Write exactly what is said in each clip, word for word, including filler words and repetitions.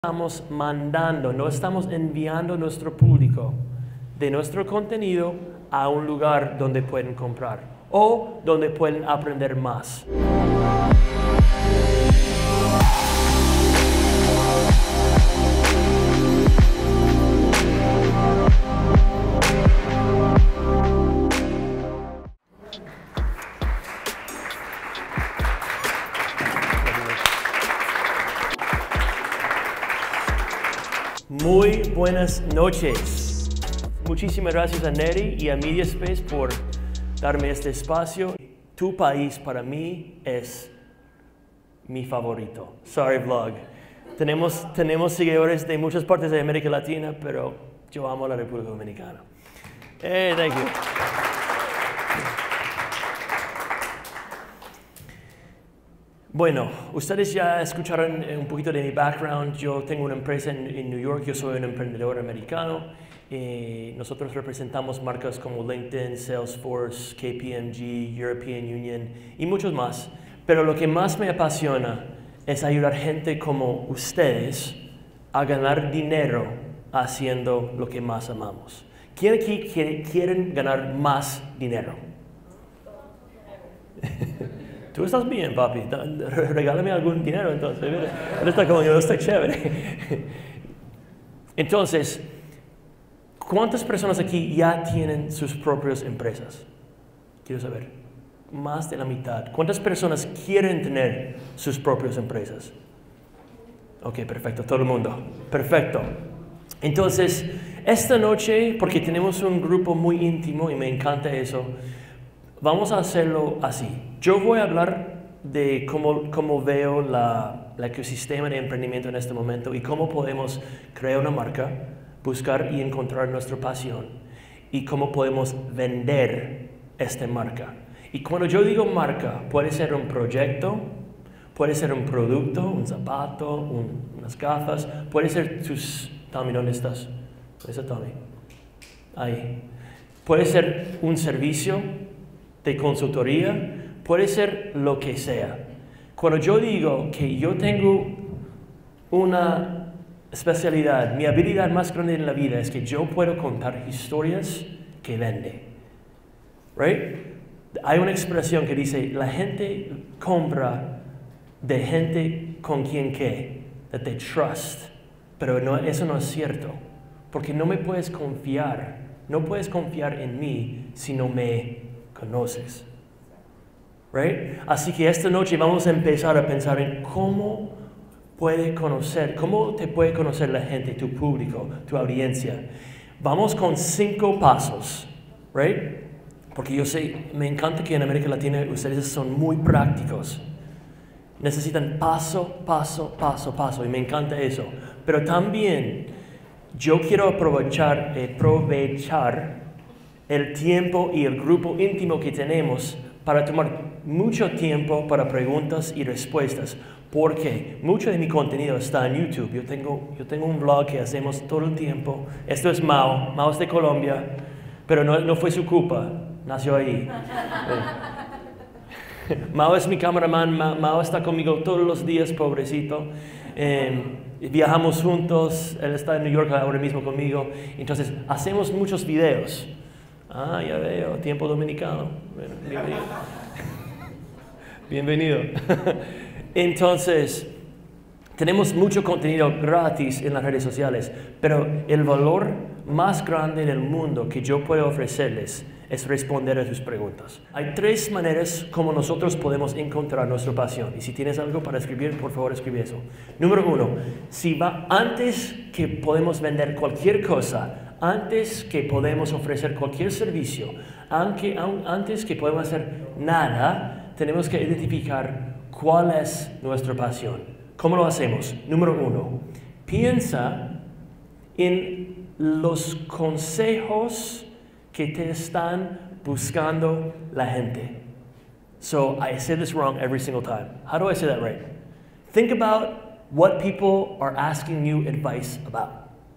Estamos mandando, no estamos enviando nuestro público de nuestro contenido a un lugar donde pueden comprar o donde pueden aprender más. Muy buenas noches. Muchísimas gracias a Neri y a MediaSpace por darme este espacio. Tu país para mí es mi favorito. Sorry, vlog. Tenemos, tenemos seguidores de muchas partes de América Latina, pero yo amo a la República Dominicana. Hey, thank you. Bueno, ustedes ya escucharon un poquito de mi background. Yo tengo una empresa en, en New York, yo soy un emprendedor americano. Eh, nosotros representamos marcas como LinkedIn, Salesforce, K P M G, European Union y muchos más. Pero lo que más me apasiona es ayudar gente como ustedes a ganar dinero haciendo lo que más amamos. ¿Quién aquí quiere, quieren ganar más dinero? Tú estás bien, papi. Regálame algún dinero, entonces. Él está como yo, está chévere. Entonces, ¿cuántas personas aquí ya tienen sus propias empresas? Quiero saber. Más de la mitad. ¿Cuántas personas quieren tener sus propias empresas? Ok, perfecto. Todo el mundo. Perfecto. Entonces, esta noche, porque tenemos un grupo muy íntimo y me encanta eso, vamos a hacerlo así. Yo voy a hablar de cómo, cómo veo la, el ecosistema de emprendimiento en este momento y cómo podemos crear una marca, buscar y encontrar nuestra pasión y cómo podemos vender esta marca. Y cuando yo digo marca, puede ser un proyecto, puede ser un producto, un zapato, un, unas gafas, puede ser tus... Tommy, ¿dónde estás? ¿Dónde está Tommy? Ahí. Puede ser un servicio de consultoría, puede ser lo que sea. Cuando yo digo que yo tengo una especialidad, mi habilidad más grande en la vida es que yo puedo contar historias que vende. Right? Hay una expresión que dice, la gente compra de gente con quien que, that they trust. Pero no, eso no es cierto, porque no me puedes confiar, no puedes confiar en mí si no me conoces. Right? Así que esta noche vamos a empezar a pensar en cómo puede conocer, cómo te puede conocer la gente, tu público, tu audiencia. Vamos con cinco pasos, right? Porque yo sé, me encanta que en América Latina ustedes son muy prácticos. Necesitan paso, paso, paso, paso, y me encanta eso. Pero también yo quiero aprovechar, eh, aprovechar el tiempo y el grupo íntimo que tenemos para tomar mucho tiempo para preguntas y respuestas, porque mucho de mi contenido está en YouTube. Yo tengo, yo tengo un blog que hacemos todo el tiempo. Esto es Mao, Mao es de Colombia, pero no, no fue su culpa, nació ahí. Mao es mi cameraman, Ma, Mao está conmigo todos los días, pobrecito. Eh, viajamos juntos, él está en New York ahora mismo conmigo, entonces hacemos muchos videos. Ah, ya veo, tiempo dominicano. Bueno, bienvenido. Bienvenido. Entonces, tenemos mucho contenido gratis en las redes sociales, pero el valor más grande del mundo que yo puedo ofrecerles es responder a sus preguntas. Hay tres maneras como nosotros podemos encontrar nuestra pasión. Y si tienes algo para escribir, por favor, escribe eso. Número uno, si va antes que podemos vender cualquier cosa, antes que podemos ofrecer cualquier servicio, aunque, antes que podemos hacer nada, tenemos que identificar cuál es nuestra pasión. ¿Cómo lo hacemos? Número uno, piensa en los consejos que te están buscando la gente. So I say this wrong every single time. How do I say that right? Think about what people are asking you advice about.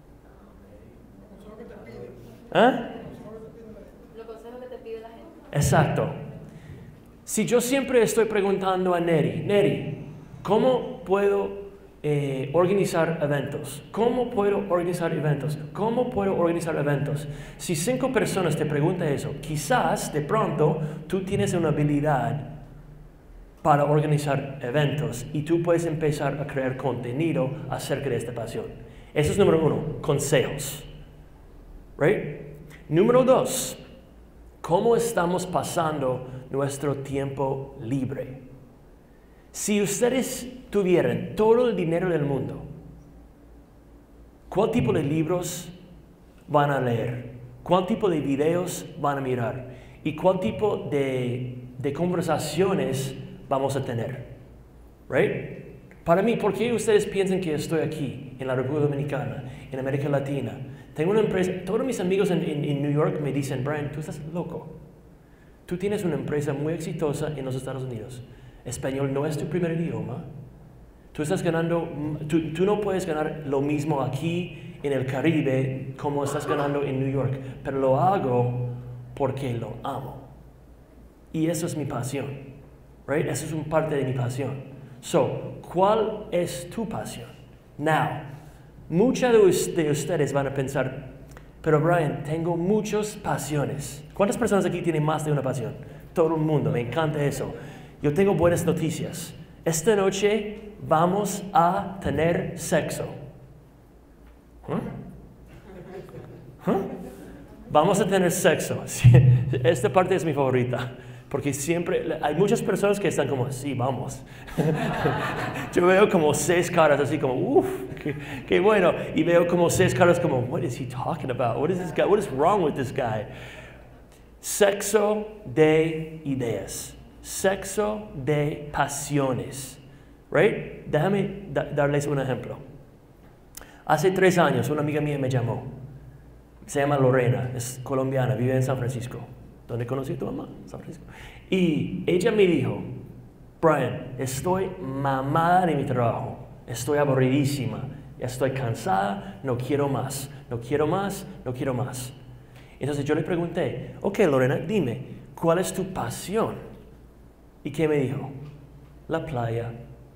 ¿Ah? Los consejos que te pide la gente. Exacto. Si yo siempre estoy preguntando a Neri, Neri, ¿cómo puedo eh, organizar eventos. ¿Cómo puedo organizar eventos? ¿Cómo puedo organizar eventos? Si cinco personas te preguntan eso, quizás de pronto tú tienes una habilidad para organizar eventos y tú puedes empezar a crear contenido acerca de esta pasión. Eso es número uno, consejos. Right? Número dos, ¿cómo estamos pasando nuestro tiempo libre? Si ustedes tuvieran todo el dinero del mundo, ¿cuál tipo de libros van a leer? ¿Cuál tipo de videos van a mirar? ¿Y cuál tipo de, de conversaciones vamos a tener? Right? Para mí, ¿por qué ustedes piensan que estoy aquí, en la República Dominicana, en América Latina? Tengo una empresa, todos mis amigos en, en, en New York me dicen, Brian, tú estás loco. Tú tienes una empresa muy exitosa en los Estados Unidos. Español no es tu primer idioma. Tú estás ganando, tú, tú no puedes ganar lo mismo aquí en el Caribe como estás ganando en New York, pero lo hago porque lo amo. Y eso es mi pasión, right? Eso es una parte de mi pasión. So, ¿cuál es tu pasión? Now, muchos de ustedes van a pensar, pero Brian, tengo muchas pasiones. ¿Cuántas personas aquí tienen más de una pasión? Todo el mundo, me encanta eso. Yo tengo buenas noticias. Esta noche vamos a tener sexo. ¿Huh? ¿Huh? Vamos a tener sexo. Sí, esta parte es mi favorita. Porque siempre, hay muchas personas que están como, sí, vamos. Yo veo como seis caras así como, uff, qué, qué bueno. Y veo como seis caras como, what is he talking about? What is this guy? What is wrong with this guy? Sexo de ideas. Sexo de pasiones. Right? Déjame da- darles un ejemplo. Hace tres años una amiga mía me llamó. Se llama Lorena, es colombiana, vive en San Francisco. ¿Dónde conocí a tu mamá? San Francisco. Y ella me dijo, Brian, estoy mamada de mi trabajo. Estoy aburridísima. Estoy cansada, no quiero más. No quiero más, no quiero más. Entonces yo le pregunté, ok, Lorena, dime, ¿cuál es tu pasión? ¿Y qué me dijo? La playa.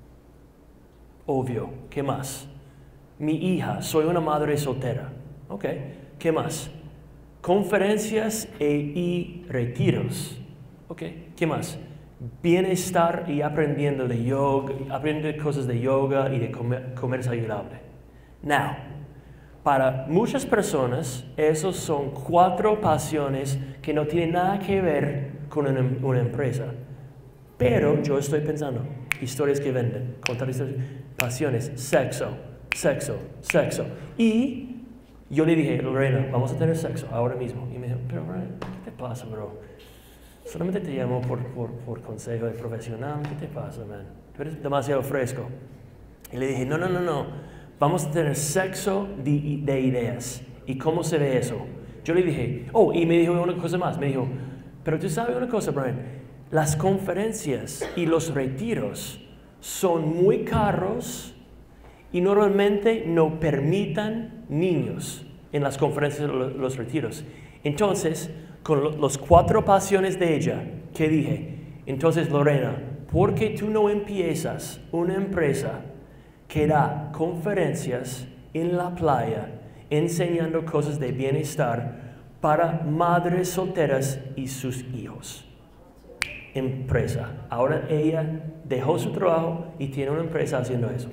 Obvio, ¿qué más? Mi hija, soy una madre soltera. Ok, ¿qué más? Conferencias e, y retiros. Ok, ¿qué más? Bienestar y aprendiendo de yoga, aprendiendo cosas de yoga y de comer, comer saludable. Now, para muchas personas, esos son cuatro pasiones que no tienen nada que ver con una, una empresa. Pero yo estoy pensando, historias que venden, contar historias, pasiones, sexo, sexo, sexo. Y yo le dije, Lorena, vamos a tener sexo ahora mismo. Y me dijo, pero Brian, ¿qué te pasa, bro? Solamente te llamo por, por, por consejo de profesional. ¿Qué te pasa, man? Tú eres demasiado fresco. Y le dije, no, no, no, no. Vamos a tener sexo de, de ideas. ¿Y cómo se ve eso? Yo le dije, oh, y me dijo una cosa más. Me dijo, pero tú sabes una cosa, Brian. Las conferencias y los retiros son muy caros y normalmente no permitan niños en las conferencias y los retiros. Entonces, con las cuatro pasiones de ella, ¿qué dije? Entonces, Lorena, ¿por qué tú no empiezas una empresa que da conferencias en la playa enseñando cosas de bienestar para madres solteras y sus hijos? Empresa. Ahora ella dejó su trabajo y tiene una empresa haciendo eso.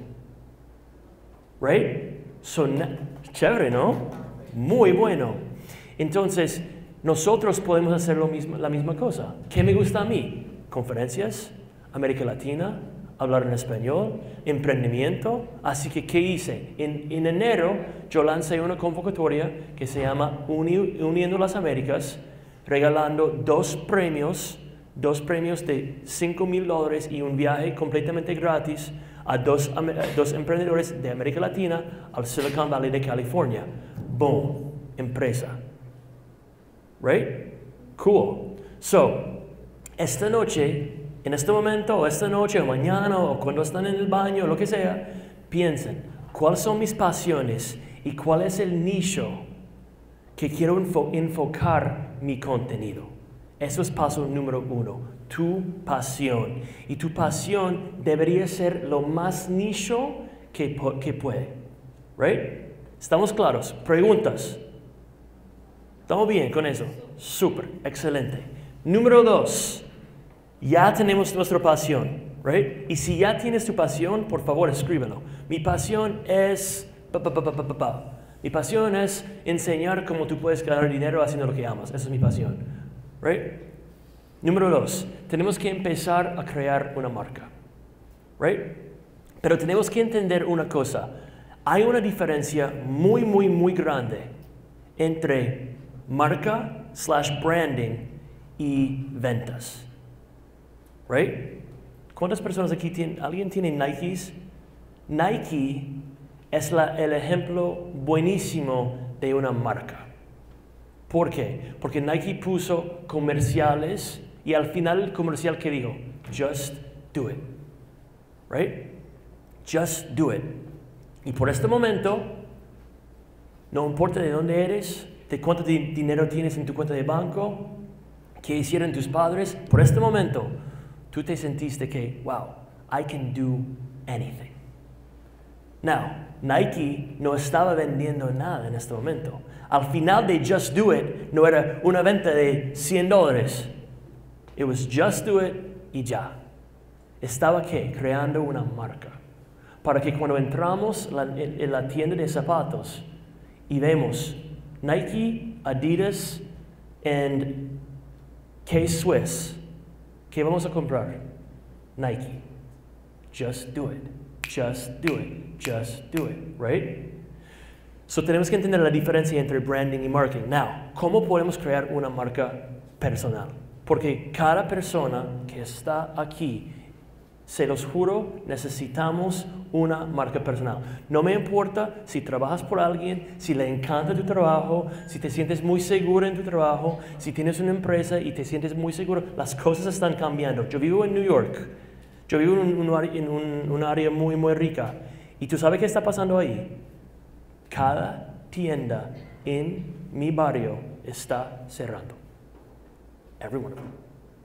Right? So, chévere, ¿no? Muy bueno. Entonces, nosotros podemos hacer lo mismo, la misma cosa. ¿Qué me gusta a mí? Conferencias, América Latina, hablar en español, emprendimiento. Así que, ¿qué hice? En, en enero yo lancé una convocatoria que se llama Uni, Uniendo las Américas, regalando dos premios, dos premios de cinco mil dólares y un viaje completamente gratis a dos, a dos emprendedores de América Latina al Silicon Valley de California. Boom, empresa. Right? Cool. So, esta noche, en este momento, o esta noche, o mañana, o cuando están en el baño, o lo que sea, piensen, ¿cuáles son mis pasiones y cuál es el nicho que quiero enfo- enfocar mi contenido? Eso es paso número uno, tu pasión. Y tu pasión debería ser lo más nicho que, que puede. Right? ¿Estamos claros? Preguntas. ¿Estamos bien con eso? Súper, excelente. Número dos, ya tenemos nuestra pasión. Right? Y si ya tienes tu pasión, por favor, escríbelo. Mi pasión es... Pa, pa, pa, pa, pa, pa. Mi pasión es enseñar cómo tú puedes ganar dinero haciendo lo que amas. Esa es mi pasión. Right? Número dos, tenemos que empezar a crear una marca. Right? Pero tenemos que entender una cosa. Hay una diferencia muy, muy, muy grande entre marca slash branding y ventas. Right? ¿Cuántas personas aquí tienen? ¿Alguien tiene Nikes? Nike es la, el ejemplo buenísimo de una marca. ¿Por qué? Porque Nike puso comerciales y al final el comercial que dijo, just do it. Right? Just do it. Y por este momento, no importa de dónde eres, de cuánto di- dinero tienes en tu cuenta de banco, qué hicieron tus padres, por este momento, tú te sentiste que, wow, I can do anything. Now, Nike no estaba vendiendo nada en este momento. Al final de Just Do It, no era una venta de cien dólares. It was Just Do It y ya. Estaba, ¿qué? Creando una marca. Para que cuando entramos la, en, en la tienda de zapatos y vemos Nike, Adidas and K-Swiss, ¿qué vamos a comprar? Nike. Just do it. Just do it. Just do it. Right? So tenemos que entender la diferencia entre branding y marketing. Now, ¿cómo podemos crear una marca personal? Porque cada persona que está aquí, se los juro, necesitamos una marca personal. No me importa si trabajas por alguien, si le encanta tu trabajo, si te sientes muy seguro en tu trabajo, si tienes una empresa y te sientes muy seguro, las cosas están cambiando. Yo vivo en New York, yo vivo en un, un, en un, un área muy, muy rica. ¿Y tú sabes qué está pasando ahí? Cada tienda en mi barrio está cerrando. Every one of them.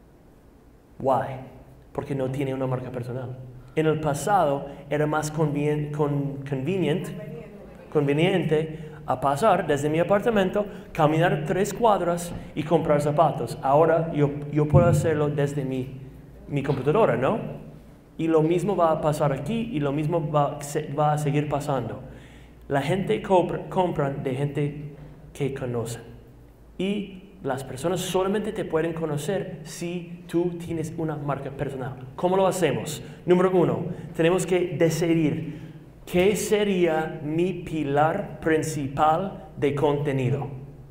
Why? Porque no tiene una marca personal. En el pasado era más convien, con, convenient, conveniente a pasar desde mi apartamento, caminar tres cuadras y comprar zapatos. Ahora yo, yo puedo hacerlo desde mi, mi computadora, ¿no? Y lo mismo va a pasar aquí y lo mismo va, va a seguir pasando. La gente compra, compra de gente que conocen. Y las personas solamente te pueden conocer si tú tienes una marca personal. ¿Cómo lo hacemos? Número uno, tenemos que decidir qué sería mi pilar principal de contenido.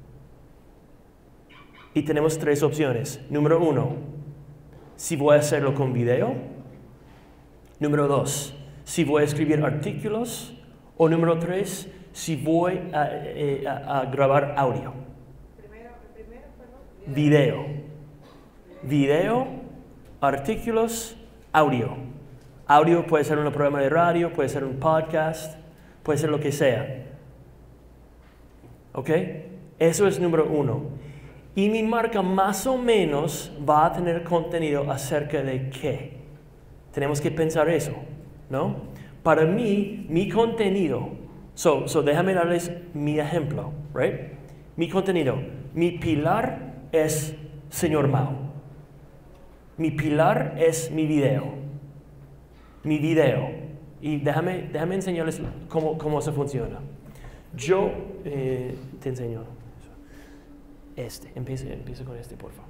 Y tenemos tres opciones. Número uno, si voy a hacerlo con video. Número dos, si voy a escribir artículos. O número tres, si voy a, a, a grabar audio. Video. Video, artículos, audio. Audio puede ser un programa de radio, puede ser un podcast, puede ser lo que sea. ¿Ok? Eso es número uno. Y mi marca más o menos va a tener contenido acerca de qué. Tenemos que pensar eso, ¿no? Para mí, mi contenido, so, so déjame darles mi ejemplo, right? Mi contenido, mi pilar es Señor Mao. Mi pilar es mi video. Mi video. Y déjame, déjame enseñarles cómo, cómo se funciona. Yo eh, te enseño. Este, empieza, empieza con este, por favor.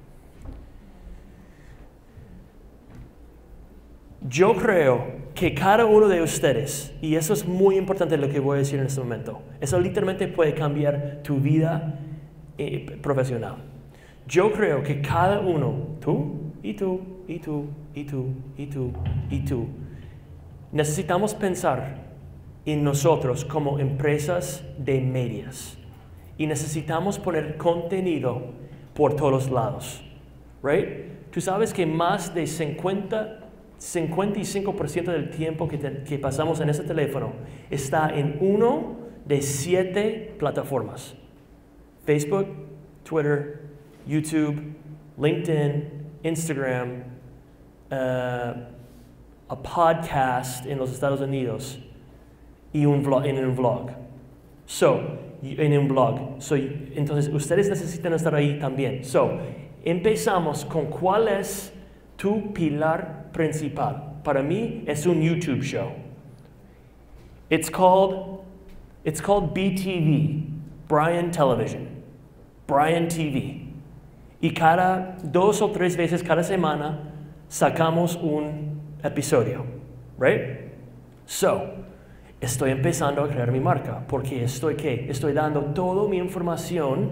Yo creo que cada uno de ustedes, y eso es muy importante lo que voy a decir en este momento, eso literalmente puede cambiar tu vida eh, profesional. Yo creo que cada uno, tú, y tú, y tú, y tú, y tú, y tú, necesitamos pensar en nosotros como empresas de medias. Y necesitamos poner contenido por todos lados. Right? Tú sabes que más de cincuenta, cincuenta y cinco por ciento del tiempo que, te, que pasamos en ese teléfono está en uno de siete plataformas. Facebook, Twitter, YouTube, LinkedIn, Instagram, uh, a podcast en los Estados Unidos. y un vlog, en un vlog. So, en un blog. So, entonces, ustedes necesitan estar ahí también. So, empezamos con cuál es tu pilar principal. Para mí es un YouTube show. It's called, it's called B T V, Brian Television, Brian T V. Y cada dos o tres veces cada semana sacamos un episodio, right? So, estoy empezando a crear mi marca, porque estoy, ¿qué? Estoy dando toda mi información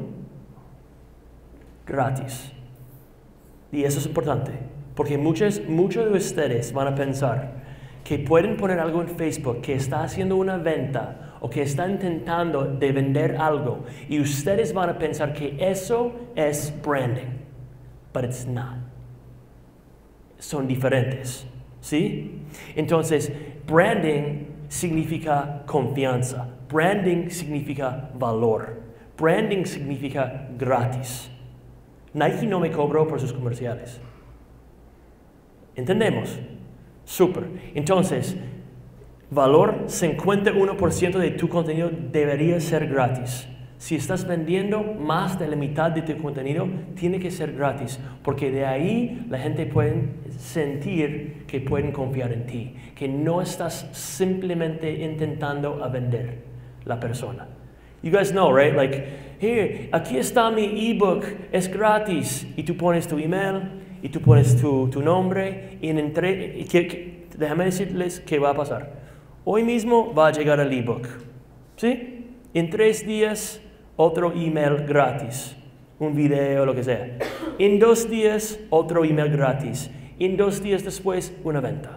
gratis. Y eso es importante, porque muchos, muchos de ustedes van a pensar que pueden poner algo en Facebook que está haciendo una venta o que está intentando de vender algo, y ustedes van a pensar que eso es branding, but it's not. Son diferentes, ¿sí? Entonces, branding significa confianza. Branding significa valor. Branding significa gratis. Nike no me cobró por sus comerciales. ¿Entendemos? Súper. Entonces, valor, cincuenta y uno por ciento de tu contenido debería ser gratis. Si estás vendiendo más de la mitad de tu contenido, tiene que ser gratis, porque de ahí la gente puede sentir que pueden confiar en ti, que no estás simplemente intentando a vender la persona. You guys know, right? Like, here, aquí está mi ebook, es gratis, y tú pones tu email, y tú pones tu, tu nombre, y en entre, y que, que, déjame decirles qué va a pasar. Hoy mismo va a llegar el ebook, ¿sí? En tres días, otro email gratis, un video, lo que sea. En dos días, otro email gratis. En dos días después, una venta.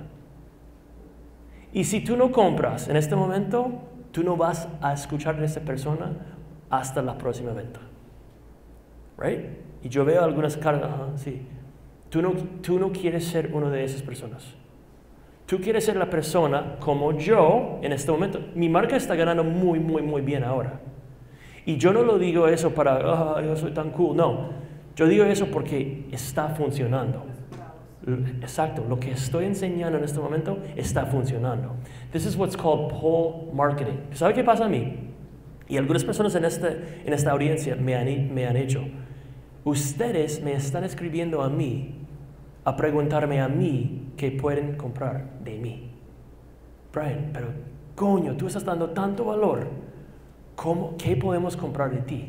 Y si tú no compras en este momento, tú no vas a escuchar de esa persona hasta la próxima venta. Right? Y yo veo algunas cargas, uh, sí. Tú no, tú no quieres ser una de esas personas. Tú quieres ser la persona como yo en este momento. Mi marca está ganando muy, muy, muy bien ahora. Y yo no lo digo eso para, ah, oh, yo soy tan cool. No, yo digo eso porque está funcionando. Exacto, lo que estoy enseñando en este momento está funcionando. This is what's called pull marketing. ¿Sabe qué pasa a mí? Y algunas personas en, este, en esta audiencia me han, me han hecho. Ustedes me están escribiendo a mí, a preguntarme a mí qué pueden comprar de mí. Brian, pero coño, tú estás dando tanto valor. ¿Cómo, ¿Qué podemos comprar de ti?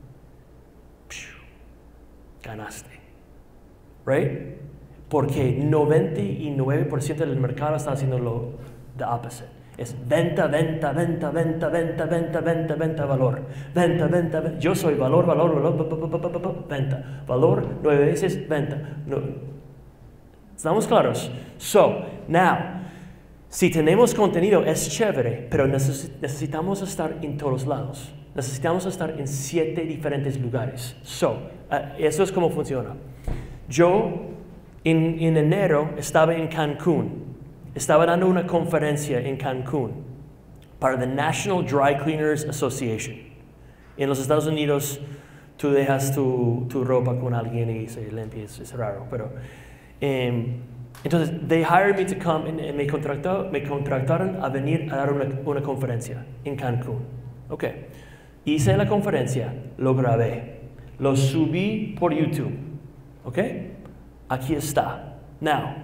Pshu, ganaste. Right? Porque noventa y nueve por ciento del mercado está haciendo lo the opposite. Es venta, venta, venta, venta, venta, venta, venta, venta, valor. Venta, venta, venta. Yo soy valor, valor, valor, venta. Valor, nueve veces, venta. No. ¿Estamos claros? So, now, si tenemos contenido es chévere, pero necesitamos estar en todos lados. Necesitamos estar en siete diferentes lugares. So, uh, eso es como funciona. Yo en, en enero estaba en Cancún. Estaba dando una conferencia en Cancún para the National Dry Cleaners Association. En los Estados Unidos tú dejas tu, tu ropa con alguien y se limpia, es, es raro, pero... Um, Entonces, they hired me to come, and, and me, contrató, me contrataron a venir a dar una, una conferencia en Cancún. Ok. Hice la conferencia, lo grabé, lo subí por YouTube. Ok. Aquí está. Now,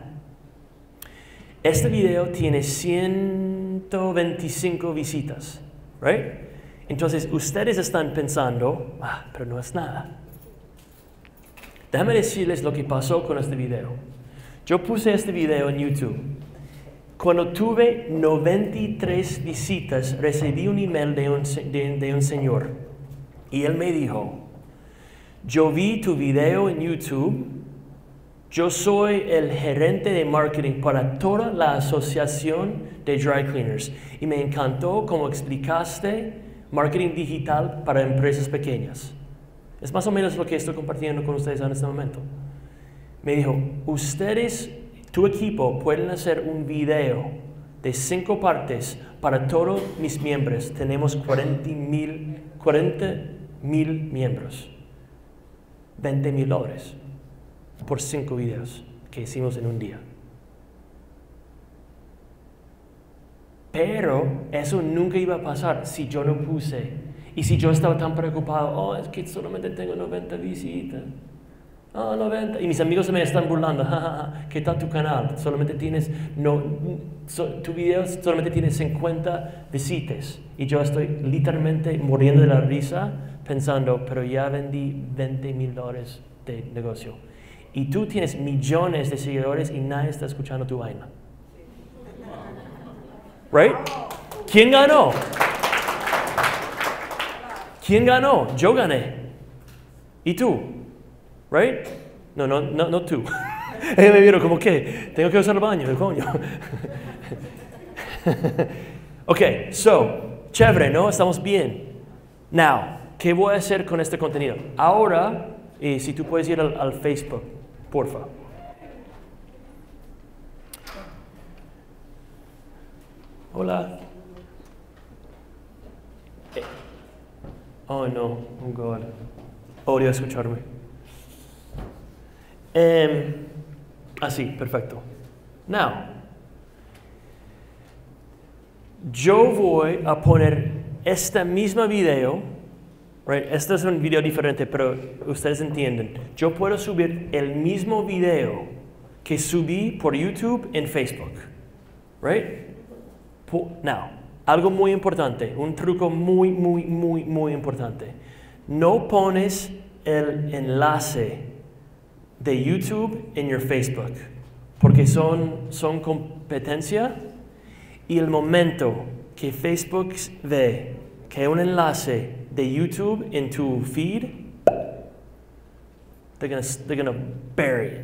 este video tiene ciento veinticinco visitas. Right? Entonces, ustedes están pensando, ah, pero no es nada. Déjame decirles lo que pasó con este video. Yo puse este video en YouTube. Cuando tuve noventa y tres visitas, recibí un email de un, de, de un señor. Y él me dijo, yo vi tu video en YouTube. Yo soy el gerente de marketing para toda la asociación de dry cleaners. Y me encantó cómo explicaste marketing digital para empresas pequeñas. Es más o menos lo que estoy compartiendo con ustedes en este momento. Me dijo, ustedes, tu equipo, pueden hacer un video de cinco partes para todos mis miembros. Tenemos cuarenta mil miembros. veinte mil dólares por cinco videos que hicimos en un día. Pero eso nunca iba a pasar si yo no puse. Y si yo estaba tan preocupado, oh, es que solamente tengo noventa visitas. Oh, noventa. Y mis amigos se me están burlando. Ja, ja, ja. ¿Qué tal tu canal? Solamente tienes, no, so, tu video solamente tiene cincuenta visitas. Y yo estoy literalmente muriendo de la risa pensando, pero ya vendí veinte mil dólares de negocio. Y tú tienes millones de seguidores y nadie está escuchando tu vaina. Right? ¿Quién ganó? ¿Quién ganó? Yo gané. ¿Y tú? Right? No, no, no, no tú. Ella me vieron como que tengo que usar el baño, el coño. Ok, so, chévere, ¿no? Estamos bien. Now, ¿qué voy a hacer con este contenido? Ahora, eh, si tú puedes ir al, al Facebook, porfa. Hola. Eh. Oh no, oh God. Odio escucharme. Um, así, perfecto. Now, yo voy a poner esta misma video, right? Este es un video diferente, pero ustedes entienden. Yo puedo subir el mismo video que subí por YouTube en Facebook, right? Now, algo muy importante, un truco muy, muy, muy, muy importante. No pones el enlace de YouTube en your Facebook, porque son, son competencia, y el momento que Facebook ve que hay un enlace de YouTube en tu feed, they're gonna, they're gonna bury it.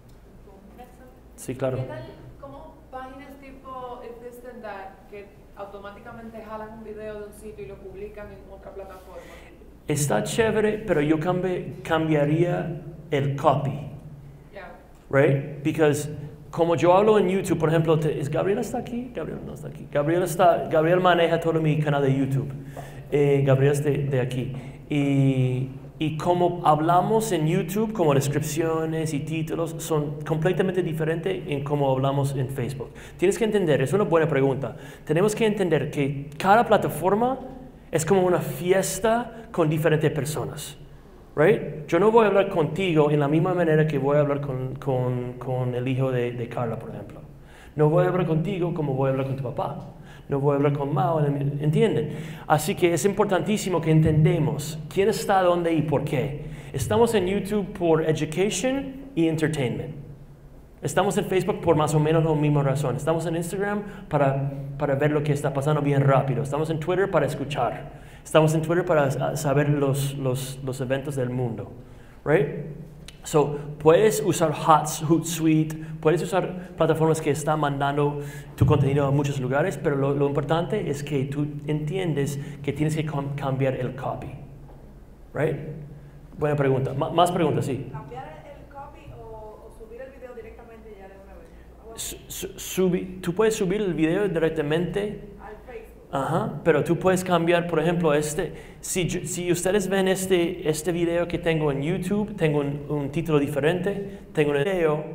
Sí, claro. ¿Qué tal como páginas tipo If This Then That que automáticamente jalan un video de un sitio y lo publican en otra plataforma? Está chévere, pero yo cambi cambiaría el copy. Yeah. Right? Because como yo hablo en YouTube, por ejemplo, te, ¿es Gabriel está aquí? Gabriel no está aquí. Gabriel, está, Gabriel maneja todo mi canal de YouTube. Eh, Gabriel es de, de aquí. Y, y como hablamos en YouTube, como descripciones y títulos, son completamente diferentes en cómo hablamos en Facebook. Tienes que entender, es una buena pregunta. Tenemos que entender que cada plataforma es como una fiesta con diferentes personas. Right? Yo no voy a hablar contigo en la misma manera que voy a hablar con, con, con el hijo de, de Carla, por ejemplo. No voy a hablar contigo como voy a hablar con tu papá. No voy a hablar con Mao, ¿entienden? Así que es importantísimo que entendemos quién está dónde y por qué. Estamos en YouTube por education y entertainment. Estamos en Facebook por más o menos la misma razón. Estamos en Instagram para, para ver lo que está pasando bien rápido. Estamos en Twitter para escuchar. Estamos en Twitter para saber los, los, los eventos del mundo. Right? So, puedes usar Hootsuite, puedes usar plataformas que están mandando tu contenido a muchos lugares, pero lo, lo importante es que tú entiendes que tienes que cambiar el copy. Right? Buena pregunta. M más preguntas, sí. ¿Cambiar el copy o, o subir el video directamente ya de una vez? Su, su, subi, tú puedes subir el video directamente Al Facebook. Ajá, pero tú puedes cambiar, por ejemplo, este, si, si ustedes ven este, este video que tengo en YouTube, tengo un, un título diferente, tengo un video,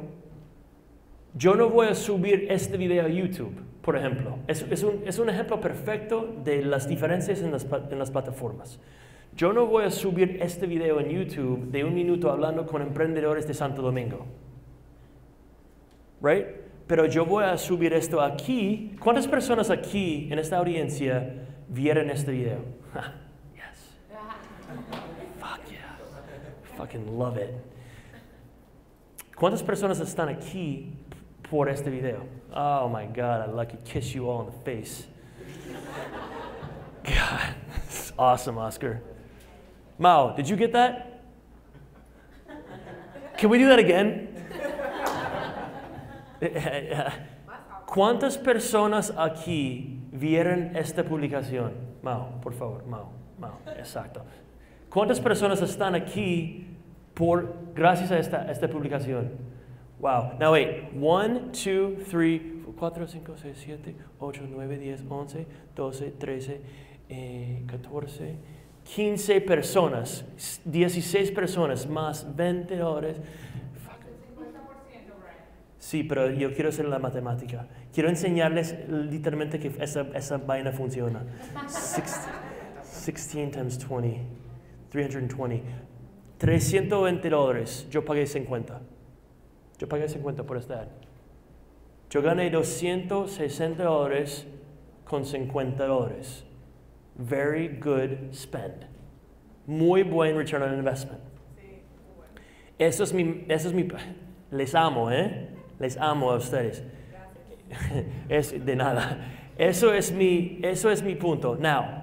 yo no voy a subir este video a YouTube, por ejemplo. Es, es, un, es un ejemplo perfecto de las diferencias en las, en las plataformas. Yo no voy a subir este video en YouTube de un minuto hablando con emprendedores de Santo Domingo. Right? Pero yo voy a subir esto aquí. ¿Cuántas personas aquí en esta audiencia vieron este video? Yes. Fuck yeah. Fucking love it. ¿Cuántas personas están aquí por este video? Oh my God, I'd like to kiss you all in the face. God, it's awesome, Oscar. Mao, did you get that? Can we do that again? ¿Cuántas personas aquí vieron esta publicación? Mao, por favor, Mao, Mao, exacto. ¿Cuántas personas están aquí por, gracias a esta, esta publicación? Wow. Now wait, one, two, three, cuatro, cinco, seis, siete, ocho, nueve, diez, once, doce, trece, eh, catorce, quince personas, dieciséis personas más vendedores. Sí, pero yo quiero hacer la matemática. Quiero enseñarles literalmente que esa, esa vaina funciona. sixteen times twenty, trescientos veinte. trescientos veinte dólares, yo pagué cincuenta. Yo pagué cincuenta por esta ad. Yo gané doscientos sesenta dólares con cincuenta dólares. Very good spend. Muy buen return on investment. Eso es mi, eso es mi, les amo, ¿eh? Les amo a ustedes. Es de nada. Eso es mi, eso es mi punto. Now,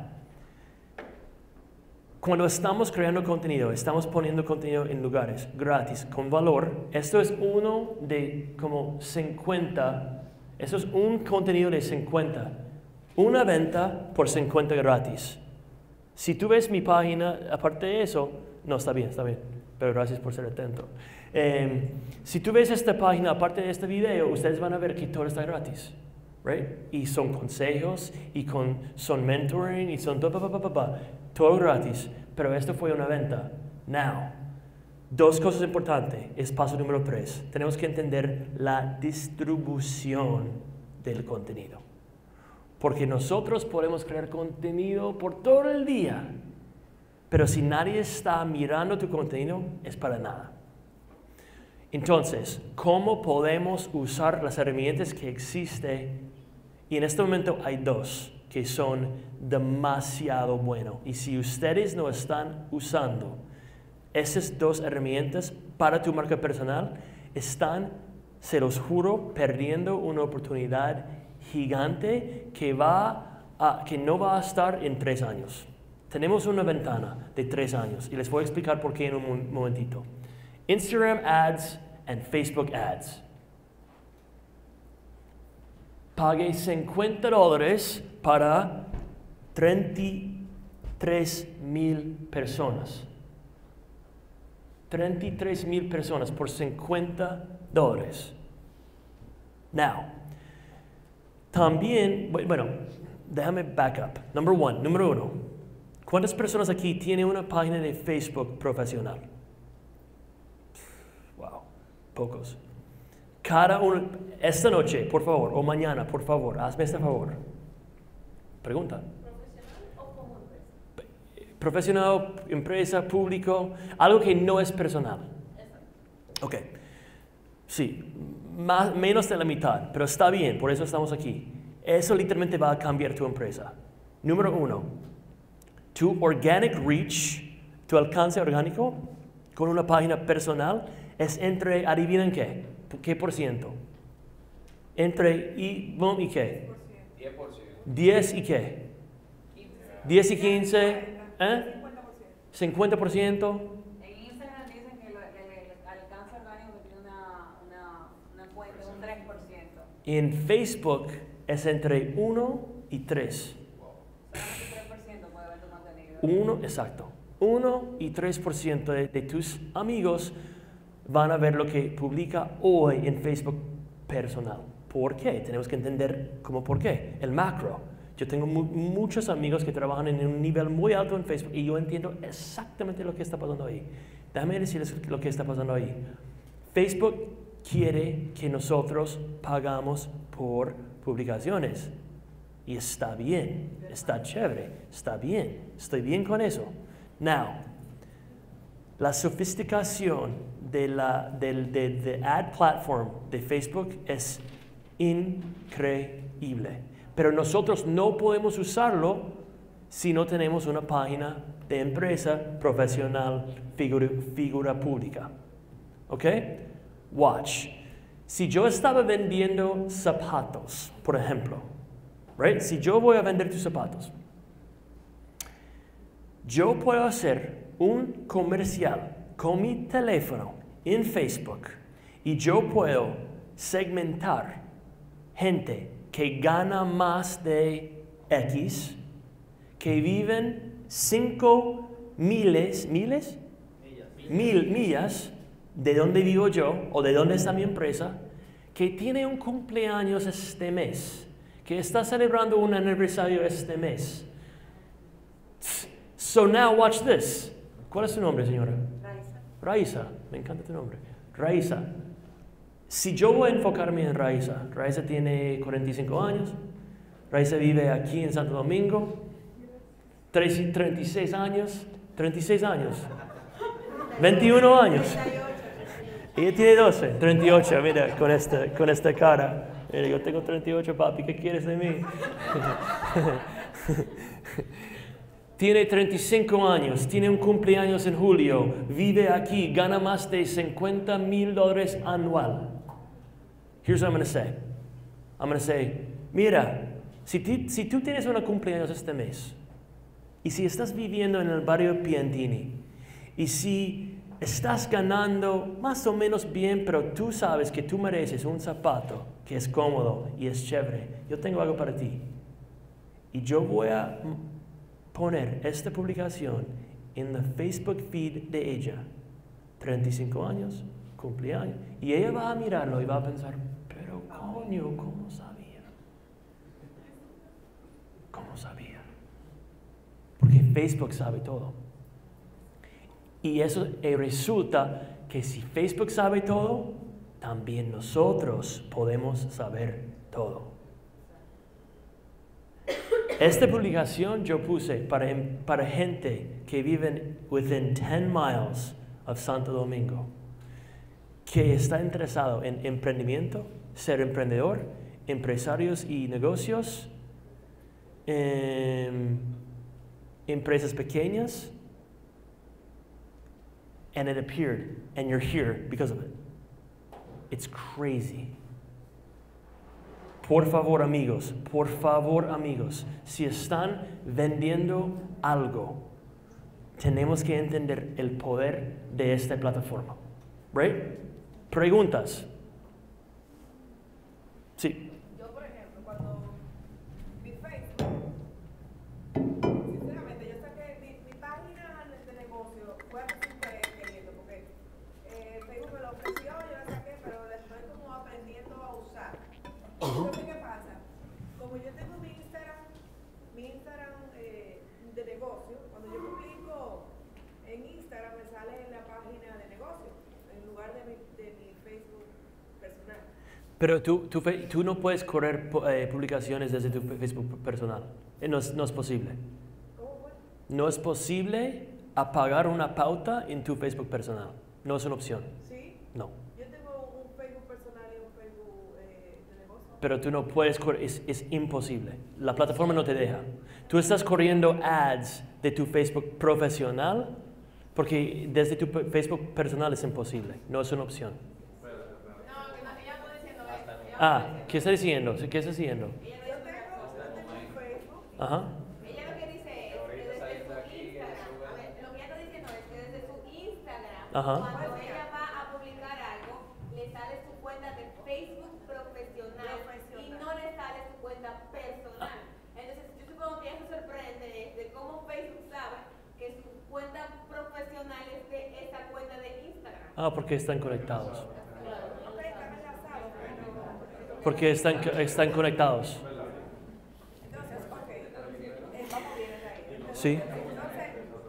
cuando estamos creando contenido, estamos poniendo contenido en lugares gratis, con valor. Esto es uno de como cincuenta. Eso es un contenido de cincuenta. Una venta por cincuenta gratis. Si tú ves mi página, aparte de eso, no, está bien, está bien. Pero gracias por ser atento. Eh, si tú ves esta página, aparte de este video, ustedes van a ver que todo está gratis. Right? Y son consejos, y con, son mentoring, y son todo, pa, pa, pa, pa, todo gratis. Pero esto fue una venta. Now, dos cosas importantes. Es paso número tres. Tenemos que entender la distribución del contenido. Porque nosotros podemos crear contenido por todo el día. Pero si nadie está mirando tu contenido, es para nada. Entonces, ¿cómo podemos usar las herramientas que existen? Y en este momento hay dos que son demasiado buenos. Y si ustedes no están usando esas dos herramientas para tu marca personal, están, se los juro, perdiendo una oportunidad gigante que, va a, que no va a estar en tres años. Tenemos una ventana de tres años y les voy a explicar por qué en un momentito. Instagram Ads and Facebook Ads. Pagué cincuenta dólares para treinta y tres mil personas. treinta y tres mil personas por cincuenta dólares. Now, también, bueno, déjame back up. Number one, número uno. ¿Cuántas personas aquí tienen una página de Facebook profesional? Wow, pocos. Cada uno, esta noche, por favor, o mañana, por favor, hazme este favor. Pregunta. ¿Profesional o como empresa? Profesional, empresa, público, algo que no es personal. Exacto. Ok. Sí, más, menos de la mitad, pero está bien, por eso estamos aquí. Eso literalmente va a cambiar tu empresa. Número uno, tu organic reach, tu alcance orgánico con una página personal es entre, adivinen qué, qué por ciento. Entre y, boom, y qué. diez por ciento. diez y qué. diez y quince, ¿eh? cincuenta por ciento. En Instagram dicen que lo- el, el alcance orgánico tiene una, una, una cuenta de un tres por ciento. En Facebook es entre uno y tres. Solamente tres por ciento puede ver tu contenido. uno, exacto. uno y tres por ciento de, de tus amigos van a ver lo que publica hoy en Facebook personal. ¿Por qué? Tenemos que entender cómo por qué. El macro. Yo tengo mu muchos amigos que trabajan en un nivel muy alto en Facebook y yo entiendo exactamente lo que está pasando ahí. Déjame decirles lo que está pasando ahí. Facebook quiere que nosotros pagamos por publicaciones. Y está bien, está chévere, está bien, estoy bien con eso. Now, la sofisticación de la del de, de ad platform de Facebook es increíble. Pero nosotros no podemos usarlo si no tenemos una página de empresa profesional, figura, figura pública. ¿Ok? Watch. Si yo estaba vendiendo zapatos, por ejemplo, right? Si yo voy a vender tus zapatos, yo puedo hacer un comercial con mi teléfono en Facebook y yo puedo segmentar gente que gana más de X, que viven cinco miles, miles, mil millas de donde vivo yo o de donde está mi empresa, que tiene un cumpleaños este mes, que está celebrando un aniversario este mes. So now watch this. ¿Cuál es su nombre, señora? Raiza. Raiza. Me encanta tu nombre. Raiza. Si yo voy a enfocarme en Raiza, Raiza tiene cuarenta y cinco años, Raiza vive aquí en Santo Domingo, treinta y seis años, treinta y seis años, veintiuno años. Ella tiene doce, treinta y ocho, mira, con esta, con esta cara. Mira, yo tengo treinta y ocho, papi, ¿qué quieres de mí? Tiene treinta y cinco años, tiene un cumpleaños en julio, vive aquí, gana más de cincuenta mil dólares anual. Here's what I'm going to say. I'm going to say, mira, si, ti, si tú tienes un cumpleaños este mes, y si estás viviendo en el barrio Piantini, y si estás ganando más o menos bien, pero tú sabes que tú mereces un zapato que es cómodo y es chévere, yo tengo algo para ti. Y yo voy a poner esta publicación en el Facebook feed de ella. treinta y cinco años, cumpleaños. Y ella va a mirarlo y va a pensar, pero coño, ¿cómo sabía? ¿Cómo sabía? Porque Facebook sabe todo. Y eso eh, resulta que si Facebook sabe todo, también nosotros podemos saber todo. Esta publicación yo puse para, para gente que vive within ten miles of Santo Domingo, que está interesado en emprendimiento, ser emprendedor, empresarios y negocios, em, empresas pequeñas. And it appeared, and you're here because of it. It's crazy. Por favor, amigos, por favor, amigos, si están vendiendo algo, tenemos que entender el poder de esta plataforma. Right? Preguntas. Sí. Yo, por ejemplo, cuando mi Facebook, sinceramente, yo saqué mi, mi página de negocio, fue algo súper queriendo, porque eh, Facebook me lo ofreció, yo la saqué, pero la estoy como aprendiendo a usar. Entonces, ¿qué pasa? Como yo tengo mi Instagram, mi Instagram eh, de negocio, cuando yo publico en Instagram me sale en la página de negocio, en lugar de mi, de mi Facebook personal. Pero tú, tú, tú no puedes correr eh, publicaciones desde tu Facebook personal. Eh, No es, no es posible. ¿Cómo fue? No es posible apagar una pauta en tu Facebook personal. No es una opción. ¿Sí? No. Yo tengo un Facebook personal y un Facebook eh, de negocio. Pero tú no puedes correr, es, es imposible. La plataforma no te deja. Tú estás corriendo ads de tu Facebook profesional porque desde tu pe- Facebook personal es imposible. No es una opción. No, que no, ella está diciendo eso. Ah, ¿qué está diciendo? ¿Qué está diciendo? Yo tengo, yo tengo un Facebook. Ajá. Ella lo que dice es que desde su Instagram, a ver, lo que ella está diciendo es que desde su Instagram, Ajá. cuando ella va a publicar algo, le sale su cuenta de Facebook profesional y no le sale su cuenta personal. Entonces, yo supongo que ella se sorprende de, de cómo Facebook sabe que su cuenta profesional es de esa cuenta de Instagram. Ah, porque están conectados. Ok, están enlazados, pero... Porque están, están conectados. Entonces, ok, eh, vamos bien hasta ahí. Entonces, Sí. Entonces,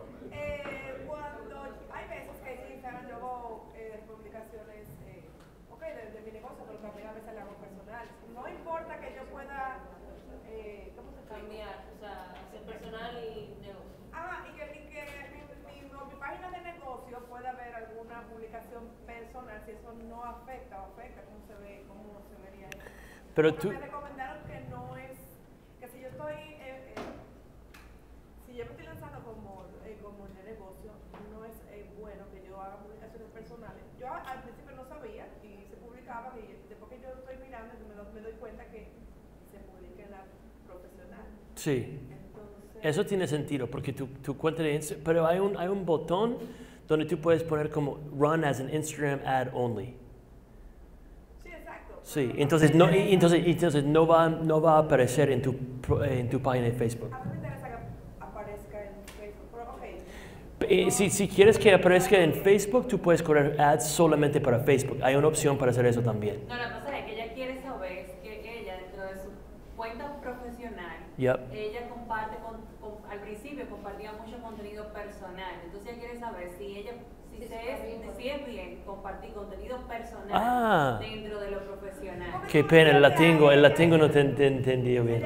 eh, cuando hay veces que en Instagram yo hago eh, publicaciones, eh, ok, de, de mi negocio, pero también a veces la hago personal. No importa que yo pueda, eh, ¿cómo se llama? Cambiar, o sea, hacer personal y negocio. Ah, y que, y que mi, mi, mi página de negocio pueda haber alguna publicación personal, si eso no afecta o afecta, ¿cómo se ve, cómo se vería eso? Pero Porque tú, me recomendaron que no es, que si yo estoy, eh, eh, si yo me estoy lanzando como, eh, como de negocio, no es eh, bueno que yo haga publicaciones personales. Yo a- al principio no sabía y se publicaba y después que yo estoy mirando me, do- me doy cuenta que se publica en la profesional. sí. Entonces, Eso tiene sentido porque tu, tu cuenta de Instagram, pero hay un, hay un botón donde tú puedes poner como run as an Instagram ad only. sí, exacto. Sí, Pero entonces a mí me no, y- interesa- entonces, entonces no, va, no va a aparecer en tu, pro- en tu página de Facebook. A mí me interesa que aparezca en Facebook, pero ok. Eh, Si, si quieres que aparezca en Facebook, tú puedes correr ads solamente para Facebook. Hay una opción para hacer eso también. No, la cosa es que ella quiere saber es que ella, dentro de su cuenta profesional, Yep. ella comparte, con, con- al principio compartía mucho contenido personal. Entonces ella quiere saber si ella, si Si es, si es bien compartir contenido personal Ah. dentro de lo profesional. Qué pena, el latingo, el latingo no te, te entendí bien.